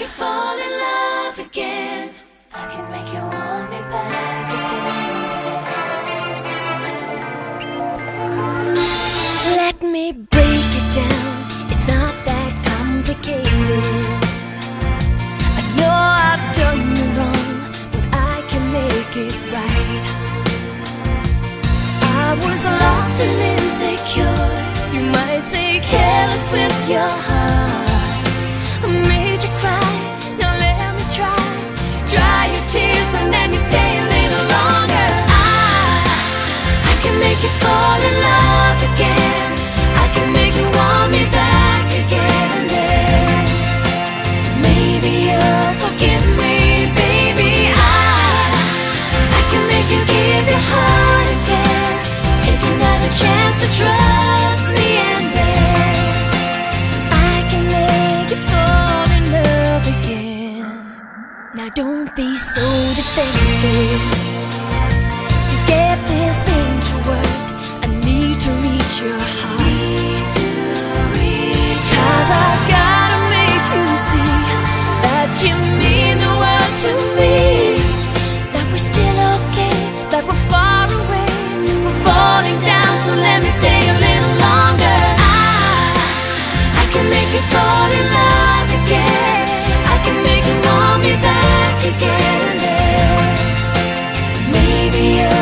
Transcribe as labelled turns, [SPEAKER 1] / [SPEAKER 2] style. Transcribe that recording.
[SPEAKER 1] you fall in love again. I can make you want me back again and again. Let me break it down, it's not that complicated. I know I've done you wrong, but I can make it right. I was lost and insecure, you might say careless with your heart. I made you cry, now let me try. Dry your tears and let me stay a little longer. I can make you fall in love again. I can make you want me back again and then maybe you'll forgive me, baby. I can make you give your heart again. Take another chance to trust me and then I can make you fall in love again. Now don't be so defensive. To get this thing to work, I need to reach your heart. 'Cause I gotta make you see that you mean the world to me. That we're still okay, that we're far away, we're falling down, so let me stay a little longer. I can make you fall in love again. I can make you want me back again and then maybe you'll